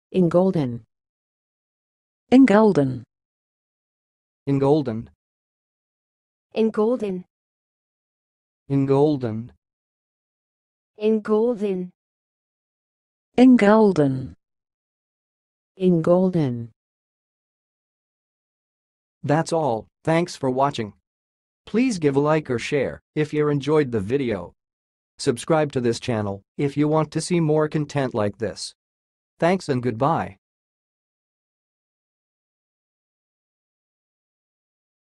Engolden. Engolden. Engolden. Engolden. Engolden. Engolden. Engolden. Engolden. That's all, thanks for watching. Please give a like or share if you enjoyed the video. Subscribe to this channel if you want to see more content like this. Thanks and goodbye.